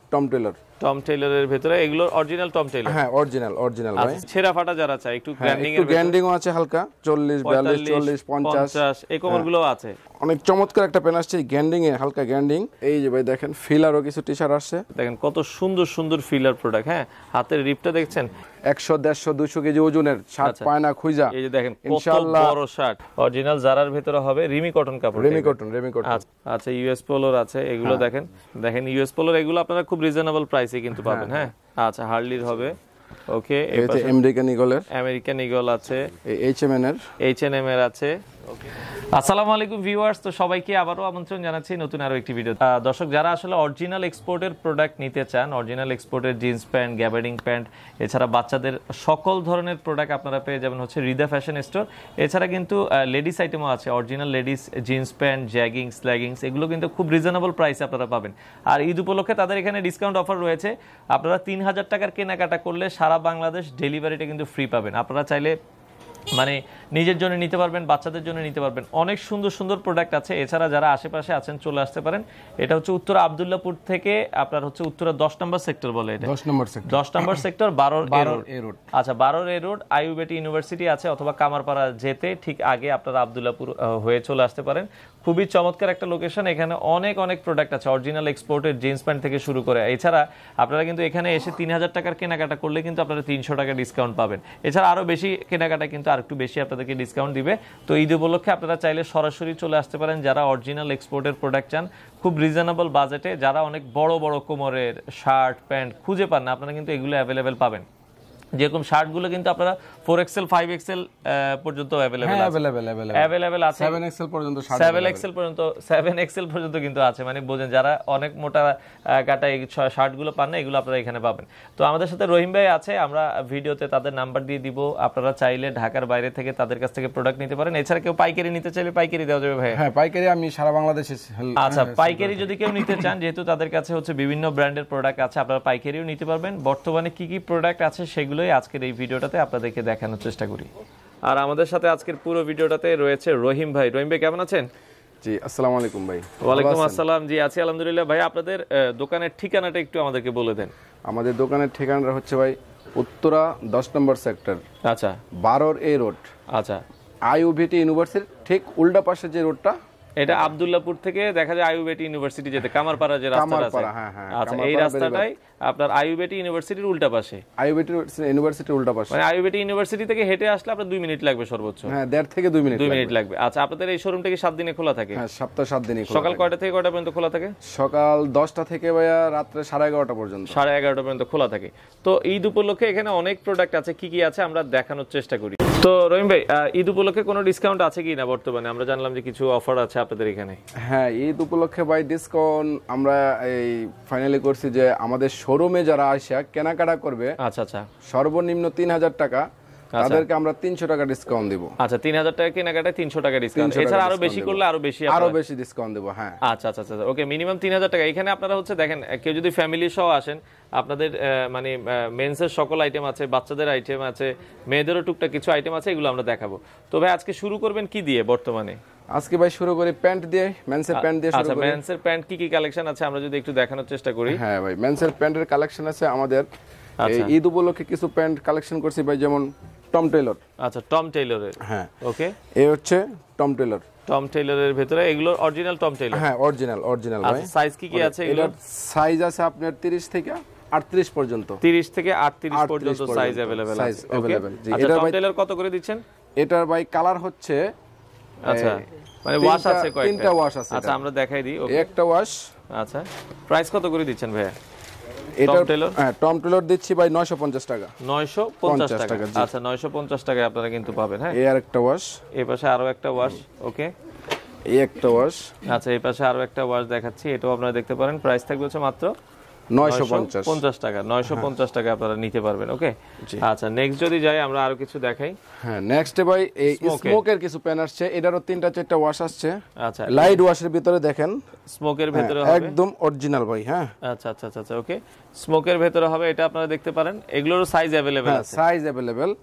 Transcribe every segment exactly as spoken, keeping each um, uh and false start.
Tom Taylor Tom টেলরের ভিতরে এগুলো অরিজিনাল টম টেলর হ্যাঁ অরিজিনাল অরিজিনাল ভাই ছেঁড়া ফাটা যারা চায় একটু গ্র্যান্ডিং এর একটু গ্র্যান্ডিং আছে হালকা চল্লিশ বিয়াল্লিশ চল্লিশ পঞ্চাশ এই কভারগুলো আছে অনেক চমৎকার একটা পেন আসছে গ্র্যান্ডিং এ হালকা গ্র্যান্ডিং এই যে ভাই দেখেন ফিলারও কিছু টি-শার্ট আসছে দেখেন কত সুন্দর সুন্দর ফিলার প্রোডাক্ট হ্যাঁ হাতের রিপটা দেখছেন একশো দেড়শো দুইশো কেজি ওজনের শার্ট পায় না খুঁজা এই যে দেখেন কত বড় শার্ট অরিজিনাল জারার ভিতরে হবে রিমি কটন কাপড় রিমি কটন রিমি কটন আচ্ছা ইউএস পোলোর আছে এগুলো দেখেন দেখেন ইউএস পোলোর এগুলো আপনারা খুব রিজনেবল প্রাইসে কিন্তু পাবেন হ্যাঁ আচ্ছা হার্লির হবে ওকে এই যে আমেরিকান ইগলের আমেরিকান ইগল আছে এইচএমএন এর এইচএনএম এর আছে ওকে আসসালামু আলাইকুম ভিউয়ার্স তো সবাইকে আবারো আমন্ত্রণ জানাচ্ছি নতুন আরো একটি ভিডিও দর্শক যারা আসলে অরিজিনাল এক্সপোর্টের প্রোডাক্ট নিতে চান অরিজিনাল এক্সপোর্টের জিন্স প্যান্ট গ্যাবার্ডিং প্যান্ট এছাড়া বাচ্চাদের সকল ধরনের প্রোডাক্ট আপনারা পেয়ে যাবেন হচ্ছে রিদা ফ্যাশন স্টোর এছাড়া কিন্তু লেডিস আইটেমও আছে original ladies jeans pant jeggings leggings এগুলো কিন্তু খুব রিজনেবল প্রাইসে আপনারা পাবেন আর ঈদ উপলক্ষে তাদের এখানে ডিসকাউন্ট অফার রয়েছে আপনারা তিন হাজার টাকার কেনাকাটা করলে সারা বাংলাদেশ ডেলিভারিটা কিন্তু ফ্রি পাবেন আপনারা চাইলে মানে নিজের জন্য নিতে পারবেন বাচ্চাদের জন্য নিতে পারবেন অনেক সুন্দর সুন্দর প্রোডাক্ট আছে এছাড়া যারা আশেপাশে আছেন চলে আসতে পারেন এটা হচ্ছে উত্তরা আব্দুল্লাহপুর থেকে আপনার হচ্ছে উত্তরা দশ নম্বর সেক্টর বলে এটা দশ নম্বর সেক্টর দশ নম্বর সেক্টর বারোর এ রোড আচ্ছা বারোর এ রোড আইইউবিটি ইউনিভার্সিটি আছে অথবা কামারপাড়া যেতে ঠিক আগে আপনারা আব্দুল্লাহপুর হয়ে চলে আসতে পারেন খুবই চমৎকার একটা লোকেশন এখানে অনেক অনেক প্রোডাক্ট আছে অরিজিনাল এক্সপোর্টের জিন্স প্যান্ট থেকে শুরু করে এছাড়া আপনারা কিন্তু এখানে এসে তিন হাজার টাকার কেনাকাটা করলে কিন্তু আপনারা তিনশো টাকা ডিসকাউন্ট পাবেন এছাড়া আরো বেশি কেনাকাটা কিন্তু আর একটু বেশি আপনাদেরকে ডিসকাউন্ট দিবে তো ঈদ উপলক্ষে আপনারা চাইলে সরাসরি চলে আসতে পারেন যারা অরিজিনাল এক্সপোর্টের প্রোডাক্ট চান খুব রিজনেবল বাজেটে যারা অনেক বড় বড় কোমরের শার্ট প্যান্ট খুঁজে পান না আপনারা কিন্তু এগুলো অ্যাভেলেবেল পাবেন যেরকম শার্টগুলো কিন্তু আপনারা ফোর এক্সেল ফাইভ এক্সেল পর্যন্ত অ্যাভেলেবেল আছে অ্যাভেলেবেল আছে সেভেন এক্সেল পর্যন্ত সেভেন এক্সেল পর্যন্ত সেভেন এক্সেল পর্যন্ত কিন্তু আছে মানে বোঝেন যারা অনেক মোটা কাটা এই শার্টগুলো পান না এগুলো আপনারা এখানে পাবেন তো আমাদের সাথে রহিম ভাই আছে আমরা ভিডিওতে তাদের নাম্বার দিয়ে দিব আপনারা চাইলে ঢাকার বাইরে থেকে তাদের কাছ থেকে প্রোডাক্ট নিতে পারেন এছাড়া কেউ পাইকারি নিতে চাইলে পাইকারি দেওয়া যাবে ভাই হ্যাঁ পাইকারি আমি সারা বাংলাদেশে আচ্ছা পাইকারি যদি কেউ নিতে চান যেহেতু তাদের কাছে হচ্ছে বিভিন্ন ব্র্যান্ডের প্রোডাক্ট আছে আপনারা পাইকারিও নিতে পারবেন বর্তমানে কি কি প্রোডাক্ট আছে সেগুলোই আজকের এই ভিডিওটাতে আপনাদেরকে দেখানোর চেষ্টা করি আর আমাদের সাথে আজকের পুরো ভিডিওটাতে রয়েছে রহিম ভাই রহিম ভাই কেমন আছেন জি আসসালামু আলাইকুম ভাই ওয়ালাইকুম আসসালাম জি আছি আলহামদুলিল্লাহ ভাই আপনাদের দোকানের ঠিকানাটা একটু আমাদেরকে বলে দেন আমাদের দোকানের ঠিকানাটা হচ্ছে ভাই উত্তরা দশ নম্বর সেক্টর আচ্ছা বারোর এ রোড আচ্ছা আইইউবিটি ইউনিভার্সিটি ঠিক উল্টা পাশে যে রোডটা এটা আব্দুল্লাহপুর থেকে দেখা যায় আইইউবিটি ইউনিভার্সিটি যেতে কামারপাড়া যে রাস্তাটা আছে আচ্ছা এই রাস্তাটাই আপনার আইইউবিটি ইউনিভার্সিটির উল্টা পাশে আইইউবিটি ইউনিভার্সিটির উল্টা পাশে মানে আইইউবিটি ইউনিভার্সিটি থেকে হেঁটে আসলে আপনার দুই মিনিট লাগবে সর্বোচ্চ হ্যাঁ দেড় থেকে দুই মিনিট দুই মিনিট লাগবে আচ্ছা আপনাদের এই শোরুমটা কি সাত দিনে খোলা থাকে হ্যাঁ সপ্তাহে সাত দিনই খোলা সকাল কয়টা থেকে কয়টা পর্যন্ত খোলা থাকে সকাল দশটা থেকে ভাইয়া রাত্রে সাড়ে এগারোটা পর্যন্ত সাড়ে এগারোটা পর্যন্ত খোলা থাকে তো ঈদ উপলক্ষে এখানে অনেক প্রোডাক্ট আছে কি কি আছে আমরা দেখানোর চেষ্টা করি তো রহিম ভাই ঈদ উপলক্ষে কোনো ডিসকাউন্ট আছে কি না বর্তমানে আমরা জানলাম যে কিছু অফার আছে আপনাদের এখানে হ্যাঁ ঈদ উপলক্ষে ভাই ডিসকাউন্ট আমরা এই ফাইনালি করছি যে আমাদের শোরুমে যারা আসে কেনাকাটা করবে আচ্ছা আচ্ছা সর্বনিম্ন তিন হাজার টাকা তাদেরকে আমরা তিনশো টাকা ডিসকাউন্ট দিব আচ্ছা তিন হাজার টাকা কেনাকাটায় তিনশো টাকা ডিসকাউন্ট এছাড়া আরো বেশি করলে আরো বেশি আরো বেশি ডিসকাউন্ট দেব হ্যাঁ আচ্ছা আচ্ছা আচ্ছা ওকে মিনিমাম তিন হাজার টাকা এখানে আপনারা হচ্ছে দেখেন কেউ যদি ফ্যামিলি সহ আসেন আপনাদের মানে মেন্সের সকল আইটেম আছে বাচ্চাদের আইটেম আছে মেয়েদেরও টুকটাক কিছু আইটেম আছে এগুলো আমরা দেখাবো তো ভাই আজকে শুরু করবেন কি দিয়ে বর্তমানে আজকে ভাই শুরু করি প্যান্ট দিয়ে মেন্সের প্যান্ট দিয়ে শুরু করি আচ্ছা মেন্সের প্যান্ট কি কি কালেকশন আছে আমরা যদি একটু দেখানোর চেষ্টা করি হ্যাঁ ভাই মেন্সের প্যান্টের কালেকশন আছে আমাদের এই ঈদ উপলক্ষে কিছু প্যান্ট কালেকশন করছি ভাই যেমন টম টেলর আচ্ছা টম টেলরের হ্যাঁ ওকে এই হচ্ছে টম টেলর টম টেলরের ভিতরে এগুলো অরিজিনাল টম টেলর হ্যাঁ অরিজিনাল অরিজিনাল ভাই আচ্ছা সাইজ কি কি আছে এগুলোর সাইজ আছে আপনার তিরিশ থেকে আটত্রিশ পর্যন্ত তিরিশ থেকে আটত্রিশ পর্যন্ত সাইজ अवेलेबल আছে সাইজ अवेलेबल জি এটা টম টেলর কত করে দিচ্ছেন এটার ভাই কালার হচ্ছে আচ্ছা মানে ওয়াশ আছে কয়টা তিনটা ওয়াশ আছে আচ্ছা আমরা দেখাই দিই ওকে একটা ওয়াশ আচ্ছা প্রাইস কত করে দিচ্ছেন ভাই টম টেলর হ্যাঁ টম টেলর দিচ্ছি ভাই নয়শো পঞ্চাশ টাকা নয়শো পঞ্চাশ টাকা আচ্ছা নয়শো পঞ্চাশ টাকায় আপনারা কিন্তু পাবেন হ্যাঁ এই আরেকটা ওয়াশ এই পাশে আরো একটা ওয়াশ ওকে এই একটা ওয়াশ আচ্ছা এই পাশে আরো একটা ওয়াশ দেখাচ্ছি এটাও আপনারা দেখতে পারেন প্রাইস থাকবে হচ্ছে মাত্র নয়শো পঞ্চাশ টাকা নয়শো পঞ্চাশ টাকা আপনারা নিতে পারবেন ওকে আচ্ছা নেক্সট যদি যাই আমরা আরো কিছু দেখাই হ্যাঁ নেক্সট ভাই এই স্মোকের কিছু প্যান আসছে এটারও তিনটা চারটা ওয়াশ আসছে আচ্ছা লাইট ওয়াশের ভিতরে দেখেন স্মোকের ভিতরে হবে একদম অরিজিনাল ভাই হ্যাঁ আচ্ছা আচ্ছা আচ্ছা ওকে স্মোকের ভিতরে হবে এটা আপনারা দেখতে পারেন এগুলোর সাইজ अवेलेबल আছে সাইজ अवेलेबल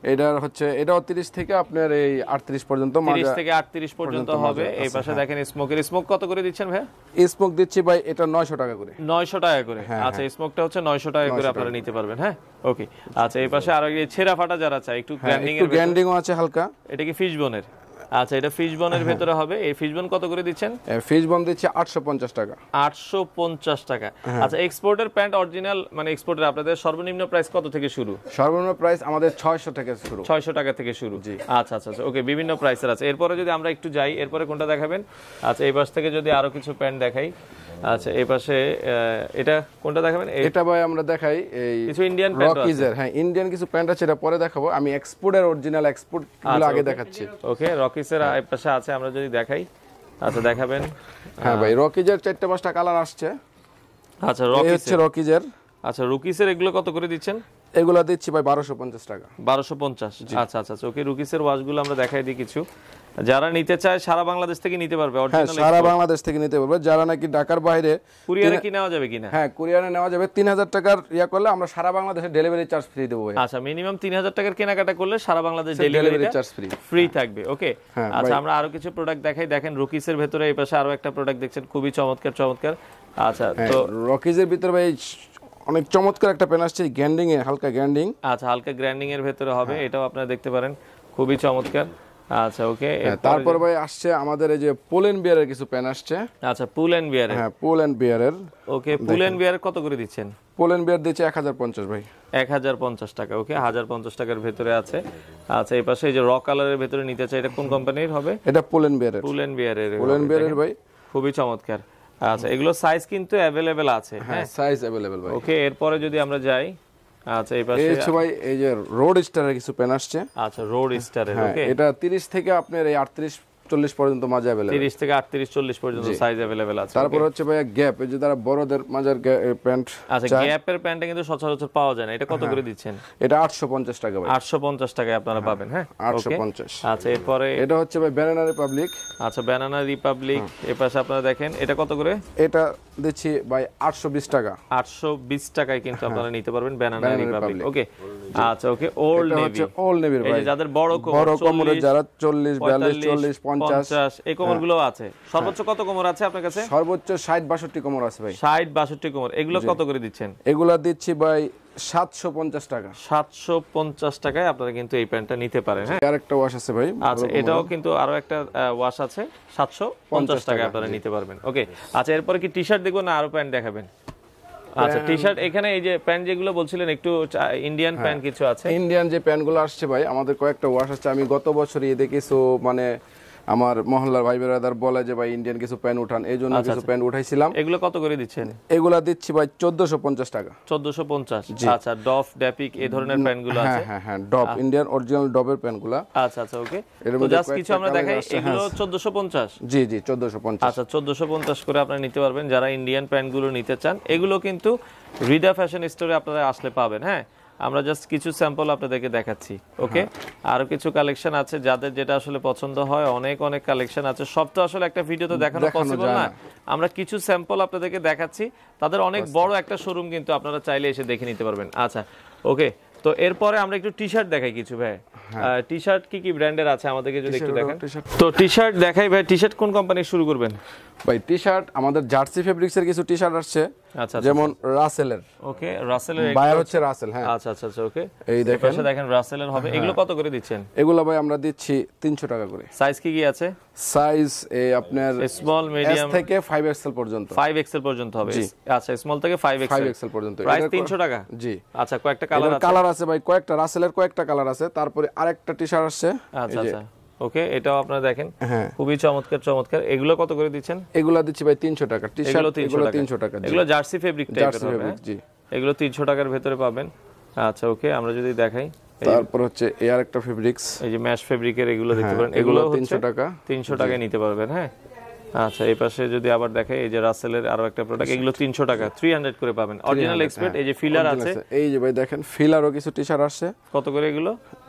এটার হচ্ছে এটাও তিরিশ থেকে আপনার এই আটত্রিশ পর্যন্ত তিরিশ থেকে আটত্রিশ পর্যন্ত হবে। এই পাশে দেখেন স্মোকের, স্মোক কত করে দিচ্ছেন ভাই? স্মোক দিচ্ছি ভাই এটা নয়শো টাকা করে। নয়শো টাকা করে, আচ্ছা স্মোকটা হচ্ছে নয়শো টাকা করে আপনারা নিতে পারবেন। হ্যাঁ ওকে, আচ্ছা এই পাশে আরো এই ছেঁড়া ফাটা যারা চায় একটু গ্র্যান্ডিং এর, গ্র্যান্ডিংও আছে হালকা। এটা কি ফিশ বোনের? আচ্ছা এটা ফিশ বোনের ভেতরে হবে। এই ফিশ বোন কত করে দিচ্ছেন? ফিশ বোন দিচ্ছি আটশো পঞ্চাশ টাকা। আটশো পঞ্চাশ টাকা। আচ্ছা এক্সপোর্টের প্যান্ট অরিজিনাল মানে এক্সপোর্টের আপনাদের সর্বনিম্ন প্রাইস কত থেকে শুরু? সর্বনিম্ন প্রাইস আমাদের ছয়শো টাকা শুরু। ছয়শো টাকা থেকে শুরু। আচ্ছা আচ্ছা ওকে, বিভিন্ন প্রাইসের আছে। এরপরে যদি আমরা একটু যাই, এরপরে কোনটা দেখাবেন? আচ্ছা এই পাশ থেকে যদি আরো কিছু প্যান্ট দেখাই। আচ্ছা এই পাশে এটা কোনটা দেখাবেন? এটা ভাই আমরা দেখাই এই কিছু ইন্ডিয়ান প্যান্ট আছে। রকিজের, হ্যাঁ ইন্ডিয়ান কিছু প্যান্ট আছে, এটা পরে দেখাবো। আমি এক্সপোর্টের অরিজিনাল এক্সপোর্ট গুলো আগে দেখাচ্ছি। ওকে রকিজের এই পাশে আছে, আমরা যদি দেখাই। আচ্ছা দেখাবেন। হ্যাঁ ভাই রকিজের চারটা পাঁচটা কালার আসছে। আচ্ছা রকিজ হচ্ছে রকিজের। আচ্ছা রকিজের এগুলো কত করে দিচ্ছেন? এগুলো দিচ্ছি ভাই বারোশো পঞ্চাশ টাকা। বারোশো পঞ্চাশ। আচ্ছা আচ্ছা ওকে, রকিজের ওয়াশগুলো আমরা দেখাই দিই কিছু। যারা নিতে চায় সারা বাংলাদেশ থেকে নিতে পারবে অরিজিনাল? সারা বাংলাদেশ থেকে নিতে পারবে। যারা নাকি ঢাকার বাইরে কুরিয়ারে কি নেওয়া যাবে কিনা? হ্যাঁ কুরিয়ারে নেওয়া যাবে। তিন হাজার টাকার ইয়া করলে আমরা সারা বাংলাদেশে ডেলিভারি চার্জ ফ্রি দেবো। আচ্ছা মিনিমাম তিন হাজার টাকার কেনাকাটা করলে সারা Bangladesh delivery charge free free থাকবে। ওকে আচ্ছা আমরা আরো কিছু প্রোডাক্ট দেখাই। দেখেন রকিজের ভেতরে এই পাশে আরো একটা প্রোডাক্ট দেখছেন, খুবই চমৎকার চমৎকার। আচ্ছা তো রকিজের ভিতরে ভাই অনেক চমৎকার একটা পেন আসছে, গ্র্যান্ডিং এ, হালকা গ্র্যান্ডিং। আচ্ছা হালকা গ্র্যান্ডিং এর ভেতরে হবে, এটাও আপনারা দেখতে পারেন, খুবই চমৎকার। আচ্ছা ওকে, তারপর ভাই আসছে আমাদের এই যে পুল এন্ড বিয়ারের কিছু পেন আসছে। আচ্ছা পুল এন্ড বিয়ারের, হ্যাঁ পুল এন্ড বিয়ারের। ওকে পুল এন্ড বিয়ার কত করে দিচ্ছেন? পুল এন্ড বিয়ার দিচ্ছে এক হাজার পঞ্চাশ ভাই। এক হাজার পঞ্চাশ টাকা। ওকে এক হাজার পঞ্চাশ টাকার ভেতরে আছে। আচ্ছা এই পাশে এই যে র কালারের ভেতরে নিতে চাই, এটা কোন কোম্পানির হবে? এটা পুল এন্ড বিয়ারের। পুল এন্ড বিয়ারের, পুল এন্ড বিয়ারের ভাই খুবই চমৎকার। আচ্ছা এগুলো সাইজ কিন্তু अवेलेबल আছে। হ্যাঁ সাইজ अवेलेबल ভাই। ওকে এরপরে যদি আমরা যাই, আচ্ছা এই পাশে এই হচ্ছে ভাই এই যে রোড স্টারের কিছু পেন আসছে। আচ্ছা রোড স্টারের, ওকে এটা তিরিশ থেকে আপনার এই আটত্রিশ চল্লিশ পর্যন্ত মাঝে अवेलेबल। তিরিশ থেকে আটত্রিশ চল্লিশ পর্যন্ত সাইজ अवेलेबल আছে। তারপর হচ্ছে ভাই গ্যাপ, এই যে যারা বড়দের মাঝের প্যান্ট। আচ্ছা গ্যাপের প্যান্টটা কিন্তু সচরাচর পাওয়া যায় না, এটা কত করে দিচ্ছেন? এটা আটশো পঞ্চাশ টাকা ভাই। আটশো পঞ্চাশ টাকায় আপনারা পাবেন। হ্যাঁ আটশো পঞ্চাশ। আচ্ছা এরপরে এটা হচ্ছে ভাই ব্যানানা রিপাবলিক। আচ্ছা ব্যানানা রিপাবলিক এই পাশে আপনারা দেখেন, এটা কত করে? এটা দিচ্ছি ভাই আটশো বিশ টাকা। আটশো বিশ টাকায় কিন্তু আপনারা নিতে পারবেন ব্যানানা রিপাবলিক। ওকে আচ্ছা ওকে ওল্ড নেভি, ওল্ড নেভির ভাই, এই যে যাদের বড় কোমর, বড় কোমরের যারা চল্লিশ বিয়াল্লিশ চল্লিশ পঞ্চাশ এই কোমরগুলো আছে। সর্বোচ্চ কত কোমর আছে আপনার কাছে? সর্বোচ্চ ষাট বাষট্টি কোমর আছে ভাই। ষাট বাষট্টি কোমর, এগুলো কত করে দিচ্ছেন? এগুলা দিচ্ছি ভাই সাতশো পঞ্চাশ টাকা। সাতশো পঞ্চাশ টাকায় আপনারা কিন্তু এই প্যান্টটা নিতে পারেন। হ্যাঁ আরেকটা ওয়াশ আছে ভাই। আচ্ছা এটাও কিন্তু আরো একটা ওয়াশ আছে, সাতশো পঞ্চাশ টাকায় আপনারা নিতে পারবেন। ওকে আচ্ছা এরপরে কি টি শার্ট দেখবো না আরো প্যান্ট দেখাবেন? আচ্ছা টি শার্ট, এখানে এই যে প্যান্ট যেগুলো বলছিলেন একটু ইন্ডিয়ান প্যান্ট কিছু আছে। ইন্ডিয়ান যে প্যান্টগুলো আসছে ভাই, আমাদের কয়েকটা ওয়াশ আছে। আমি গত বছরই ঈদে কিছু মানে আমার মহল্লার ভাই বেরাদার বলে যে ভাই ইন্ডিয়ান কিছু প্যান্ট উঠান, এই জন্য কিছু প্যান্ট উঠাইছিলাম। এগুলো কত করে দিচ্ছেন? এগুলা দিচ্ছি ভাই চোদ্দশো পঞ্চাশ টাকা। চোদ্দশো পঞ্চাশ। আচ্ছা ডফ ড্যাপিক এই ধরনের প্যান্টগুলো আছে। হ্যাঁ হ্যাঁ ডপ, ইন্ডিয়ান অরিজিনাল ডবের প্যান্টগুলো। আচ্ছা আচ্ছা ওকে, তো জাস্ট কিছু আমরা দেখাই। এগুলো চোদ্দশো পঞ্চাশ। জি জি চোদ্দশো পঞ্চাশ। আচ্ছা চোদ্দশো পঞ্চাশ করে আপনারা নিতে পারবেন যারা ইন্ডিয়ান প্যান্টগুলো নিতে চান। এগুলো কিন্তু রিডা ফ্যাশন স্টোরে আপনারা আসলে পাবেন। হ্যাঁ আমরা জাস্ট কিছু স্যাম্পল আপনাদেরকে দেখাচ্ছি। ওকে আরো কিছু কালেকশন আছে, যাদের যেটা আসলে পছন্দ হয়, অনেক অনেক কালেকশন আছে। সব তো আসলে একটা ভিডিওতে দেখানো পসিবল না, আমরা কিছু স্যাম্পল আপনাদেরকে দেখাচ্ছি। তাদের অনেক বড় একটা শোরুম, কিন্তু আপনারা চাইলে এসে দেখে নিতে পারবেন। আচ্ছা ওকে, তো এরপরে আমরা একটু টি শার্ট দেখাই কিছু ভাই। টি শার্ট কি কি ব্র্যান্ডের আছে আমাদেরকে যদি একটু দেখেন। তো টি শার্ট দেখাই ভাই। টি শার্ট কোন কোম্পানির শুরু করবেন ভাই? টি শার্ট আমাদের জার্সি ফেব্রিক্স এর কিছু টি শার্ট আসছে। আচ্ছা যেমন রাসেলের। ওকে রাসেলের বায়ার হচ্ছে রাসেল। হ্যাঁ আচ্ছা আচ্ছা আচ্ছা ওকে, এই দেখেন পাশে দেখেন রাসেলের হবে। এগুলো কত করে দিচ্ছেন? এগুলো ভাই আমরা দিচ্ছি তিনশো টাকা করে। সাইজ কি কি আছে? সাইজ এই আপনার স্মল মিডিয়াম থেকে ফাইভ এক্সেল পর্যন্ত। ফাইভ এক্সেল পর্যন্ত হবে। আচ্ছা স্মল থেকে ফাইভ এক্সেল ফাইভ এক্সেল পর্যন্ত। প্রাইস তিনশো টাকা। জি আচ্ছা কয়েকটা কালার আছে। কালার আছে ভাই কয়েকটা, রাসেলের কয়েকটা কালার আছে। তারপরে আরেকটা টি শার্ট আসছে। আচ্ছা আচ্ছা ওকে, এটাও আপনারা দেখেন, খুবই চমৎকার চমৎকার। এগুলো কত করে দিচ্ছেন? এগুলো দিচ্ছি ভাই তিনশো টাকা। টি শার্ট এগুলো তিনশো টাকা। এগুলো জার্সি ফেব্রিক টাইপের হবে। জি এগুলো তিনশো টাকার ভিতরে পাবেন। আচ্ছা ওকে, আমরা যদি দেখাই, তারপর হচ্ছে এই আরেকটা ফেব্রিক্স, এই যে ম্যাশ ফেব্রিকের, এগুলো দেখতে পারেন। এগুলো তিনশো টাকা। তিনশো টাকায় নিতে পারবেন। হ্যাঁ আচ্ছা এই পাশে যদি আবার দেখাই, এই যে রাসেলের আরো একটা প্রোডাক্ট, এগুলো তিনশো টাকা তিনশো করে পাবেন। Original export. এই যে ফিলার আছে, এই যে ভাই দেখেন ফিলারও কিছু টি শার্ট আসছে। কত করে এগুলো?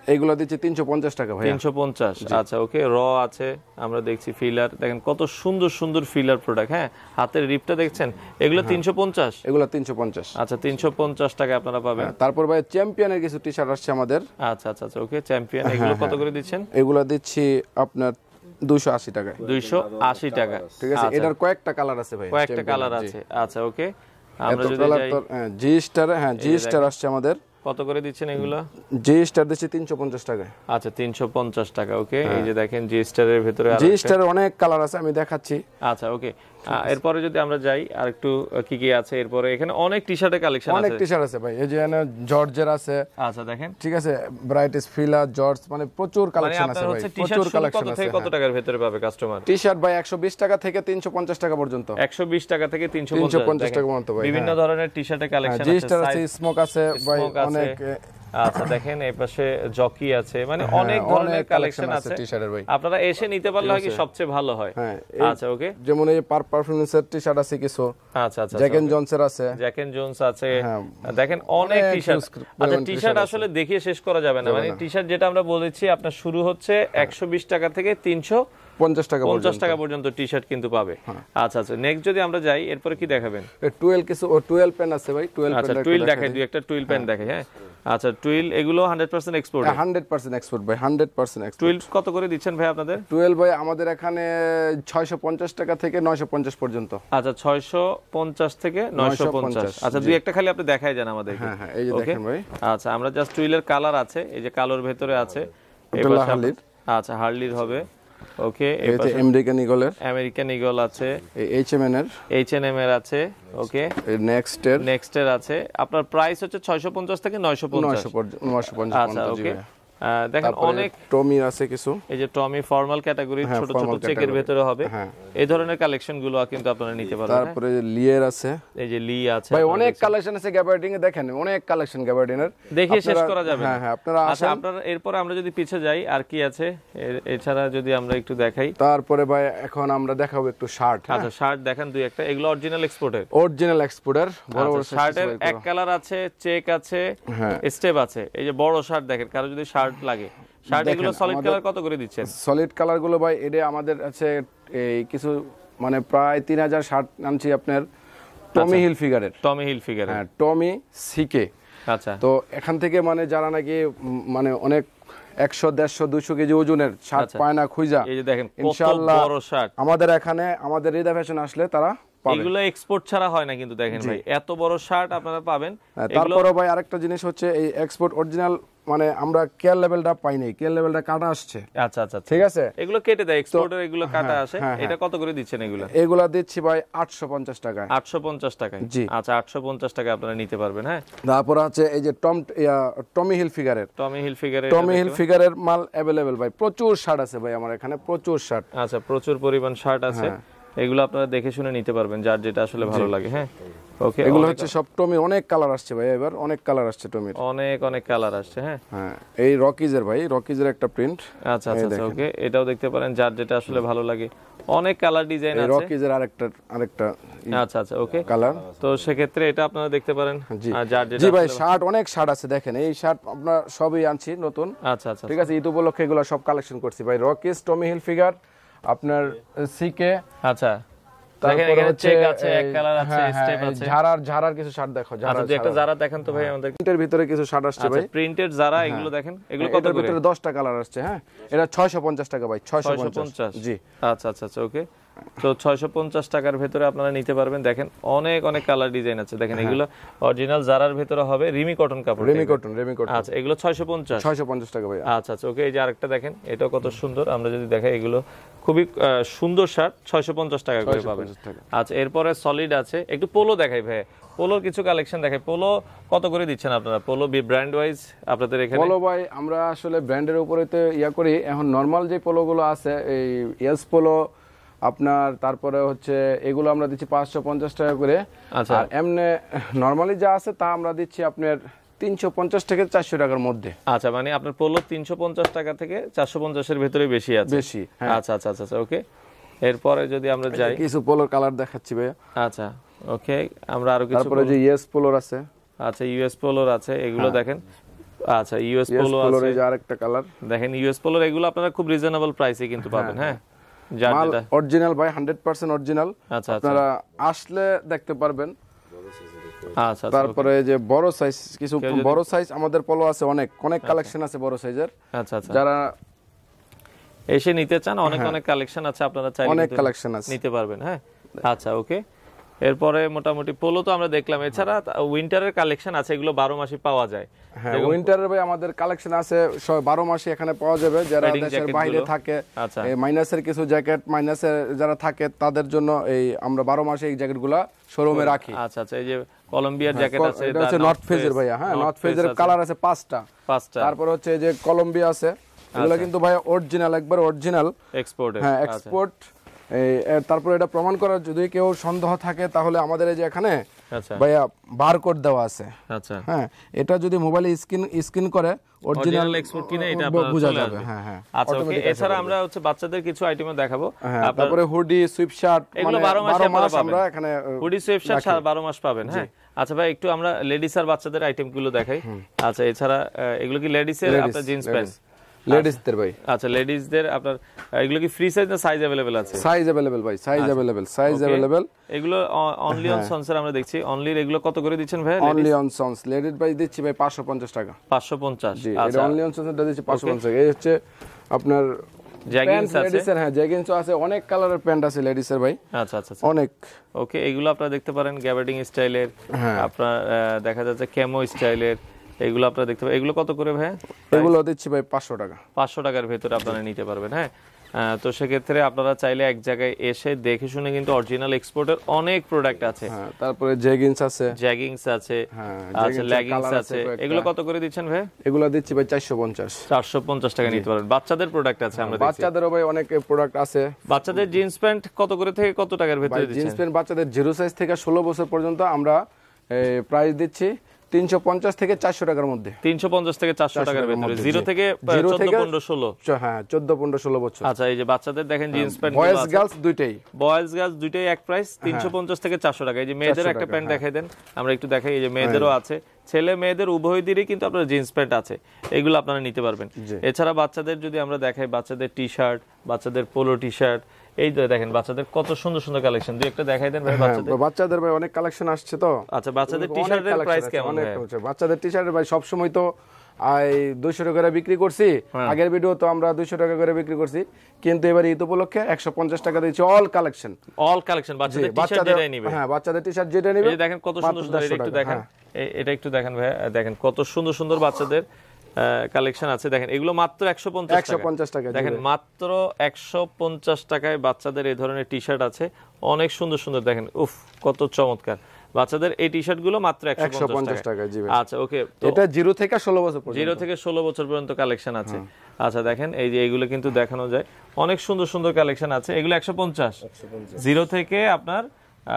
এগুলো দিচ্ছি তিনশো পঞ্চাশ টাকা ভাই। তিনশো পঞ্চাশ, আচ্ছা ওকে। র আছে, আমরা দেখছি ফিলার, দেখেন কত সুন্দর সুন্দর ফিলার প্রোডাক্ট। হ্যাঁ, হাতের রিপটা দেখছেন, এগুলো তিনশো পঞ্চাশ। এগুলো তিনশো পঞ্চাশ, আচ্ছা তিনশো পঞ্চাশ টাকা আপনারা পাবেন। তারপর ভাই চ্যাম্পিয়নের কিছু টি শার্ট আসছে আমাদের। আচ্ছা আচ্ছা আচ্ছা ওকে, চ্যাম্পিয়ন এগুলো কত করে দিচ্ছেন? এগুলো দিচ্ছি আপনার দুইশো আশি টাকায়। দুইশো আশি টাকা, ঠিক আছে। এটার কয়েকটা কালার আছে ভাই, কয়েকটা কালার আছে। আচ্ছা ওকে, আমরা যদি যাই জি স্টার, হ্যাঁ জি স্টার আসছে আমাদের। কত করে দিচ্ছেন এগুলো? জি স্টার দিচ্ছি তিনশো পঞ্চাশ টাকায়। আচ্ছা তিনশো পঞ্চাশ টাকা, ওকে। এই যে দেখেন জি স্টারের ভিতরে জি স্টারের অনেক কালার আছে, আমি দেখাচ্ছি। আচ্ছা ওকে, এরপরে যদি আমরা যাই আর একটু কি কি আছে, এরপরে এখানে অনেক টি শার্টের কালেকশন আছে। অনেক টি শার্ট আছে ভাই, এই যে এখানে জর্জের আছে। আচ্ছা দেখেন, ঠিক আছে, ব্রাইটিস ফিলা জর্জ, মানে প্রচুর কালেকশন আছে ভাই, প্রচুর কালেকশন আছে। কত টাকার ভিতরে পাবে কাস্টমার? টি শার্ট ভাই একশো বিশ টাকা থেকে তিনশো পঞ্চাশ টাকা পর্যন্ত। একশো বিশ টাকা থেকে তিনশো পঞ্চাশ টাকা পর্যন্ত ভাই। বিভিন্ন ধরনের টি শার্টের কালেকশন আছে, জি স্টার আছে, স্মোক আছে ভাই, অনেক। আচ্ছা দেখেন এই পাশে জকি আছে, মানে অনেক ধরনের কালেকশন আছে টি শার্টের ভাই। আপনারা এসে নিতে পারলে হয় কি সবচেয়ে ভালো হয়। আচ্ছা ওকে, যেমন এই পার পারফরম্যান্সের টি শার্ট আছে কিছু। আচ্ছা আচ্ছা, জ্যাক এন্ড জোনসের আছে, জ্যাক এন্ড জোনস আছে, দেখেন অনেক টি শার্ট। আচ্ছা টি শার্ট আসলে দেখিয়ে শেষ করা যাবে না, মানে টি শার্ট যেটা আমরা বলেছি আপনার শুরু হচ্ছে একশো বিশ টাকা থেকে তিনশো পঞ্চাশ টাকা পঞ্চাশ টাকা পর্যন্ত টি শার্ট কিন্তু পাবে। আচ্ছা আচ্ছা, নেক্সট যদি আমরা যাই, এরপরে কি দেখাবেন? টুয়েলভ কিছু ও টুয়েলভ পেন আছে ভাই, টুয়েলভ। আচ্ছা টুইল দেখাই, দুই একটা টুইল পেন দেখাই। হ্যাঁ আচ্ছা, টুইল এগুলো hundred percent export. Hundred percent export ভাই, হান্ড্রেড পার্সেন্ট এক্সপোর্ট। টুইল কত করে দিচ্ছেন ভাই আপনাদের? টুয়েলভ ভাই আমাদের এখানে ছয়শো পঞ্চাশ টাকা থেকে নয়শো পঞ্চাশ পর্যন্ত। আচ্ছা ছয়শো পঞ্চাশ থেকে নয়শো পঞ্চাশ। আচ্ছা দুই একটা খালি আপনি দেখাই যান আমাদের। হ্যাঁ হ্যাঁ, এই যে দেখেন ভাই। আচ্ছা আমরা জাস্ট টুইলের কালার আছে, এই যে কালোর ভেতরে আছে। হার্লির, আচ্ছা হার্লির হবে, ওকে। এই যে আমেরিকান ঈগলের, আমেরিকান ঈগল আছে, এই এইচএমএন এর, এইচএনএম এর আছে, ওকে। এই নেক্সট এর, নেক্সট এর আছে। আপনার প্রাইস হচ্ছে ছয়শো পঞ্চাশ থেকে নয়শো পঞ্চাশ। নয়শো পঞ্চাশ। আচ্ছা ওকে, দেখেন অনেক টমি আছে কিছু, এই যে টমি ফর্মাল ক্যাটাগরি, ছোট ছোট চেকের ভিতরে হবে, এই ধরনের কালেকশন গুলো কিন্তু আপনারা নিতে পারবেন। তারপরে লিয়ের আছে, এই যে লি আছে ভাই, অনেক কালেকশন আছে গ্যাবার্ডিং এ, দেখেন অনেক কালেকশন গ্যাবার্ডিং এর, দেখে শেষ করা যাবে না। হ্যাঁ হ্যাঁ, আপনারা আচ্ছা আপনারা এরপর আমরা যদি পিছে যাই আর কি আছে এছাড়া যদি আমরা একটু দেখাই। তারপরে ভাই এখন আমরা দেখাবো একটু শার্ট। আচ্ছা শার্ট দেখেন দুই একটা, এগুলো অরিজিনাল এক্সপোর্টের, অরিজিনাল এক্সপোর্টার। বড় বড় শার্টের এক কালার আছে, চেক আছে, স্টেপ আছে। এই যে বড় শার্ট দেখেন, কারো যদি শার্ট লাগে, শার্ট এগুলো সলিড কালার কত করে দিচ্ছেন? সলিড কালার গুলো ভাই এটা আমাদের আছে এই কিছু, মানে প্রায় তিন হাজার শার্ট আনছি আপনার টমি হিল ফিগারের। টমি হিল ফিগার, হ্যাঁ টমি সিকে। আচ্ছা, তো এখান থেকে মানে যারা নাকি মানে অনেক একশো দেড়শো দুইশো কেজি ওজনের শার্ট পায় না খুঁজা, এই যে দেখেন ইনশাআল্লাহ বড় শার্ট আমাদের এখানে, আমাদের রিদা ফ্যাশন আসলে তারা পাবে। এগুলো এক্সপোর্ট ছাড়া হয় না কিন্তু, দেখেন ভাই এত বড় শার্ট আপনারা পাবেন। তারপরে ভাই আরেকটা জিনিস হচ্ছে এই এক্সপোর্ট অরিজিনাল, মানে আমরা কেয়ার লেভেলটা পাই নাই, কেয়ার লেভেলটা কাটা আসছে। আচ্ছা আচ্ছা ঠিক আছে, এগুলো কেটে দেয় এক্সপোর্টের, এগুলো কাটা আসে। এটা কত করে দিচ্ছেন এগুলো? এগুলা দিচ্ছি ভাই আটশো পঞ্চাশ টাকায়। আটশো পঞ্চাশ টাকায়, জি। আচ্ছা আটশো পঞ্চাশ টাকা আপনারা নিতে পারবেন। হ্যাঁ, তারপর আছে এই যে টম টমি হিল ফিগারের, টমি হিল ফিগারের, টমি হিল ফিগারের মাল अवेलेबल ভাই, প্রচুর শার্ট আছে ভাই আমার এখানে, প্রচুর শার্ট। আচ্ছা প্রচুর পরিমাণ শার্ট আছে, এগুলো আপনারা দেখে শুনে নিতে পারবেন যার যেটা আসলে ভালো লাগে। হ্যাঁ ওকে, এগুলো হচ্ছে সব টমি, অনেক কালার আসছে ভাই, এবার অনেক কালার আসছে টমির, অনেক অনেক কালার আসছে। হ্যাঁ হ্যাঁ, এই রকিজের ভাই, রকিজের একটা প্রিন্ট। আচ্ছা আচ্ছা ওকে, এটাও দেখতে পারেন যার যেটা আসলে ভালো লাগে, অনেক কালার ডিজাইন আছে। রকিজের আরেকটা আরেকটা আচ্ছা আচ্ছা ওকে কালার, তো সেক্ষেত্রে এটা আপনারা দেখতে পারেন। আর যার যেটা, জি ভাই শার্ট অনেক শার্ট আছে, দেখেন এই শার্ট আপনার সবই আনছি নতুন। আচ্ছা আচ্ছা ঠিক আছে, ঈদ উপলক্ষে এগুলো সব কালেকশন করছি ভাই। রকিজ, টমি হিল ফিগার, আপনার সিকে। আচ্ছা দেখেন এখানে চেক আছে, এক কালার আছে, স্টেপ আছে, ঝাড়ার ঝাড়ার কিছু শার্ট দেখো। আচ্ছা দুই একটা যারা দেখেন তো ভাই আমাদের প্রিন্টের ভিতরে কিছু শার্ট আসছে ভাই, প্রিন্টেড যারা, এগুলো দেখেন, এগুলো কত করে? ভিতরে দশটা কালার আসছে। হ্যাঁ, এটা ছয়শো পঞ্চাশ টাকা ভাই, ছয়শো পঞ্চাশ। জি আচ্ছা আচ্ছা আচ্ছা ওকে, তো ছয়শো পঞ্চাশ টাকার ভিতরে আপনারা নিতে পারবেন। দেখেন অনেক অনেক কালার ডিজাইন আছে, দেখেন এগুলো অরিজিনাল জারার ভিতরে হবে, রিমি কটন কাপড়, রিমি কটন, রিমি কটন। আচ্ছা এগুলো ছয়শো পঞ্চাশ, ছয়শো পঞ্চাশ টাকা ভাই। আচ্ছা আচ্ছা ওকে, এই যে আরেকটা দেখেন, এটাও কত সুন্দর, আমরা যদি দেখাই এগুলো খুবই সুন্দর শার্ট, ছয়শো পঞ্চাশ টাকা করে পাবেন। আচ্ছা এরপরে সলিড আছে, একটু পোলো দেখাই ভাই, পোলোর কিছু কালেকশন দেখাই। পোলো কত করে দিচ্ছেন আপনারা? পোলো বি ব্র্যান্ড ওয়াইজ আপনাদের এখানে? পোলো ভাই আমরা আসলে ব্র্যান্ডের উপরে তো ইয়া করি, এখন নরমাল যে পোলোগুলো আছে এই এস পোলো আপনার, তারপরে হচ্ছে এগুলো আমরা দিচ্ছি পাঁচশো পঞ্চাশ টাকা করে। আর এমনি নরমালি যা আছে তা আমরা দিচ্ছি আপনার তিনশো পঞ্চাশ থেকে চারশো টাকার মধ্যে। আচ্ছা মানে আপনার পোলো তিনশো পঞ্চাশ টাকা থেকে চারশো পঞ্চাশের ভিতরে বেশি আছে, বেশি। আচ্ছা আচ্ছা আচ্ছা ওকে, এরপরে যদি আমরা যাই, কিছু পোলোর কালার দেখাচ্ছি ভাই। আচ্ছা ওকে, আমরা আরো কিছু, তারপরে যে ইউএস পোলোর আছে। আচ্ছা ইউএস পোলোর আছে, এগুলো দেখেন আচ্ছা ইউএস পোলো আছে, পোলোর এই যে আরেকটা কালার দেখেন ইউএস পোলোর এগুলো আপনারা খুব রিজনেবল প্রাইসে কিন্তু পাবেন। হ্যাঁ মাল অরিজিনাল ভাই হান্ড্রেড পার্সেন্ট অরিজিনাল, আপনারা আসলে দেখতে পারবেন। আচ্ছা তারপরে যে বড় সাইজ, কিছু বড় সাইজ আমাদের পোলো আছে, অনেক অনেক কালেকশন আছে বড় সাইজের। আচ্ছা আচ্ছা যারা এসে নিতে চান অনেক অনেক কালেকশন আছে, আপনারা চাইলে অনেক কালেকশন আছে নিতে পারবেন। হ্যাঁ আচ্ছা ওকে। এরপরে মোটামুটি পোলো তো আমরা দেখলাম, এছাড়া উইন্টারের কালেকশন আছে, এগুলো বারো মাসই পাওয়া যায়। হ্যাঁ উইন্টারের ভাই আমাদের কালেকশন আছে বারো মাসই এখানে পাওয়া যাবে। যারা দেশের বাইরে থাকে, এই মাইনাসের কিছু জ্যাকেট, মাইনাসের যারা থাকে তাদের জন্য এই আমরা বারো মাসে এই জ্যাকেটগুলো শোরুমে রাখি। আচ্ছা আচ্ছা এই যে কলম্বিয়ার জ্যাকেট আছে, এটা হচ্ছে নর্থ ফেজের ভাইয়া। হ্যাঁ নর্থ ফেজের কালার আছে পাঁচটা পাঁচটা তারপর হচ্ছে এই যে কলম্বিয়া আছে, এগুলো কিন্তু ভাই অরিজিনাল, একবার অরিজিনাল এক্সপোর্ট। হ্যাঁ এক্সপোর্ট। এই তারপর এটা প্রমাণ করার যদি কেউ সন্দেহ থাকে তাহলে আমাদের এই যে এখানে ভাইয়া বারকোড দেওয়া আছে। আচ্ছা হ্যাঁ এটা যদি মোবাইলে স্ক্রিন স্ক্রিন করে অরিজিনাল এক্সপোর্ট কিনা এটা আপনারা বোঝা যাবে। হ্যাঁ হ্যাঁ আচ্ছা ওকে। এছাড়া আমরা হচ্ছে বাচ্চাদের কিছু আইটেম দেখাবো, তারপরে হুডি, সুইপ শার্ট, এগুলো বারো মাস আমরা এখানে হুডি সুইপ শার্ট বারো মাস পাবেন। হ্যাঁ আচ্ছা ভাই একটু আমরা লেডিস আর বাচ্চাদের আইটেম গুলো দেখাই। আচ্ছা এছাড়া এগুলো কি লেডিস এর আপনার জিন্স প্যান্ট? লেডিসদের ভাই। আচ্ছা লেডিসদের আপনার এগুলো কি ফ্রি সাইজ না সাইজ अवेलेबल আছে? সাইজ अवेलेबल ভাই, সাইজ अवेलेबल, সাইজ अवेलेबल। এগুলো অনলি অন সন্সের আমরা দেখছি, অনলি এগুলো কত করে দিচ্ছেন ভাই? অনলি অন সন্স লেডিস ভাই দিচ্ছি ভাই পাঁচশো পঞ্চাশ টাকা। পাঁচশো পঞ্চাশ। আচ্ছা এটা অনলি অন সন্সটা দিচ্ছি পাঁচশো পঞ্চাশ টাকা। এই হচ্ছে আপনার জ্যাগিংস আছে, লেডিসের। হ্যাঁ জ্যাগিংস আছে, অনেক কালারের প্যান্ট আছে লেডিসের ভাই। আচ্ছা আচ্ছা অনেক। ওকে এগুলো আপনারা দেখতে পারেন গ্যাবার্ডিং স্টাইলের, আপনার দেখা যাচ্ছে ক্যামো স্টাইলের, এগুলো আপনারা দেখতে পাবেন। এগুলো কত করে ভাই? এগুলো দিচ্ছি ভাই পাঁচশো টাকা। পাঁচশো টাকার ভেতরে আপনারা নিতে পারবেন। হ্যাঁ তো সেক্ষেত্রে আপনারা চাইলে এক জায়গায় এসে দেখে শুনে কিন্তু অরিজিনাল এক্সপোর্টের অনেক প্রোডাক্ট আছে। হ্যাঁ তারপরে জ্যাগিংস আছে, জ্যাগিংস আছে, আচ্ছা লেগিংস আছে। এগুলো কত করে দিচ্ছেন ভাই? এগুলো দিচ্ছি ভাই চারশো পঞ্চাশ। চারশো পঞ্চাশ টাকা নিতে পারবেন। বাচ্চাদের প্রোডাক্ট আছে আমরা দেখছি, বাচ্চাদেরও ভাই অনেক প্রোডাক্ট আছে। বাচ্চাদের জিন্স প্যান্ট কত করে থেকে কত টাকার ভেতরে দিচ্ছেন? জিন্স প্যান্ট বাচ্চাদের জিরো সাইজ থেকে ষোলো বছর পর্যন্ত আমরা প্রাইস দিচ্ছি তিনশো পঞ্চাশ থেকে চারশো টাকার মধ্যে। তিনশো পঞ্চাশ থেকে চারশো টাকার ভেতরে, জিরো থেকে চোদ্দ পনেরো ষোলো। হ্যাঁ চোদ্দ পনেরো ষোলো বছর। আচ্ছা এই যে বাচ্চাদের দেখেন জিন্স প্যান্ট, বয়েজ গার্লস দুইটাই, বয়েজ গার্লস দুইটাই এক প্রাইস তিনশো পঞ্চাশ থেকে চারশো টাকা। এই যে মেয়েদের একটা প্যান্ট দেখাই দেন, আমরা একটু দেখাই। এই যে মেয়েদেরও আছে, ছেলে মেয়েদের উভয়দেরই কিন্তু আপনার জিন্স প্যান্ট আছে, এগুলো আপনারা নিতে পারবেন। এছাড়া বাচ্চাদের যদি আমরা দেখাই, বাচ্চাদের টি শার্ট, বাচ্চাদের পোলো টি শার্ট, এই তো দেখেন বাচ্চাদের কত সুন্দর সুন্দর কালেকশন, দুই একটা দেখাই দেন ভাই বাচ্চাদের। বাচ্চাদের ভাই অনেক কালেকশন আসছে তো। আচ্ছা বাচ্চাদের টি শার্টের প্রাইস কেমন? বাচ্চাদের টি শার্টের ভাই সব সময় তো দুইশো টাকা করে বিক্রি করছি, আগের ভিডিও তো আমরা দুইশো টাকা করে বিক্রি করছি, কিন্তু এবার ঈদ উপলক্ষে একশো পঞ্চাশ টাকা দিচ্ছি অল কালেকশন। অল কালেকশন বাচ্চাদের টি শার্ট যেটাই নেবে। হ্যাঁ বাচ্চাদের টি শার্ট যেটা নেবে। এই দেখেন কত সুন্দর সুন্দর, এটা একটু দেখেন, এটা একটু দেখেন ভাই, দেখেন কত সুন্দর সুন্দর বাচ্চাদের কালেকশন আছে। দেখেন এগুলো মাত্র একশো পঞ্চাশ টাকা। দেখেন মাত্র একশো পঞ্চাশ টাকায় বাচ্চাদের এই ধরনের টি শার্ট আছে, অনেক সুন্দর সুন্দর। দেখেন উফ কত চমৎকার বাচ্চাদের এই টি শার্ট গুলো মাত্র একশো পঞ্চাশ টাকা। আচ্ছা ওকে, এটা জিরো থেকে ষোলো বছর পর্যন্ত, জিরো থেকে ষোলো বছর পর্যন্ত কালেকশন আছে। আচ্ছা দেখেন এই যে এইগুলো কিন্তু দেখানো যায়, অনেক সুন্দর সুন্দর কালেকশন আছে। এগুলো একশো পঞ্চাশ, জিরো থেকে আপনার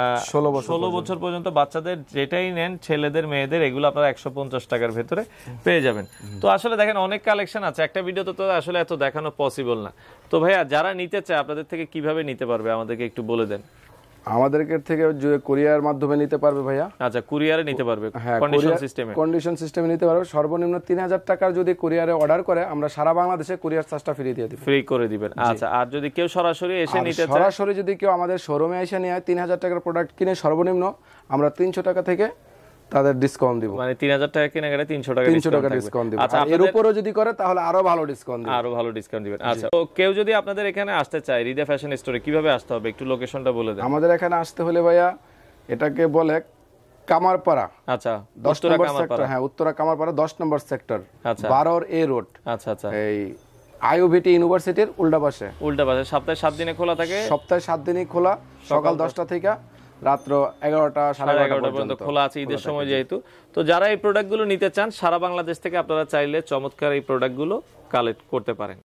ষোলো বছর পর্যন্ত বাচ্চাদের যেটাই নেন, ছেলেদের মেয়েদের, এগুলো আপনারা একশো পঞ্চাশ টাকার ভেতরে পেয়ে যাবেন। তো আসলে দেখেন অনেক কালেকশন আছে, একটা ভিডিওতে তো আসলে এত দেখানো পসিবল না। তো ভাইয়া যারা নিতে চায় আপনাদের থেকে কিভাবে নিতে পারবে আমাদেরকে একটু বলে দেন। আমাদের থেকে কুরিয়ার মাধ্যমে নিতে পারবে ভাইয়া। আচ্ছা কুরিয়ারে নিতে পারবে, কন্ডিশন সিস্টেমে কন্ডিশন সিস্টেমে নিতে পারবে। সর্বনিম্ন তিন হাজার টাকার যদি কুরিয়ারে অর্ডার করে আমরা সারা বাংলাদেশে কুরিয়ার চার্জটা ফ্রি দিয়ে দিব, ফ্রি করে দিবেন। আচ্ছা আর যদি কেউ সরাসরি এসে নিতে চায়, সরাসরি যদি কেউ আমাদের শোরুমে এসে নিয়ে তিন হাজার টাকার প্রোডাক্ট কিনে সর্বনিম্ন আমরা তিনশো টাকা থেকে তাদের ডিসকাউন্ট দিব। মানে তিন হাজার টাকা কেনাকাটা তিনশো টাকা তিনশো টাকা ডিসকাউন্ট দিব। আচ্ছা এর উপরও যদি করে তাহলে আরো ভালো ডিসকাউন্ট দিব, আরো ভালো ডিসকাউন্ট দিবেন। আচ্ছা তো কেউ যদি আপনাদের এখানে আসতে চায় রিদা ফ্যাশন স্টোরে, কিভাবে আসতে হবে একটু লোকেশনটা বলে দেন। আমাদের এখানে আসতে হলে ভাইয়া এটাকে বলে কামারপাড়া। আচ্ছা দশ নম্বর সেক্টর। হ্যাঁ উত্তরা কামারপাড়া দশ নম্বর সেক্টর, বারোর এ রোড। আচ্ছা আচ্ছা এই আইওভিটি ইউনিভার্সিটির উল্টা পাশে। উল্টা পাশে সপ্তাহে সাত দিনে খোলা থাকে। সপ্তাহে সাত দিনই খোলা, সকাল দশটা থেকে রাত্র এগারোটা সাড়ে এগারোটা পর্যন্ত খোলা আছে ঈদের সময় যেহেতু। তো যারা এই প্রোডাক্টগুলো নিতে চান সারা বাংলাদেশ থেকে আপনারা চাইলে চমৎকার এই প্রোডাক্টগুলো কালেক্ট করতে পারেন।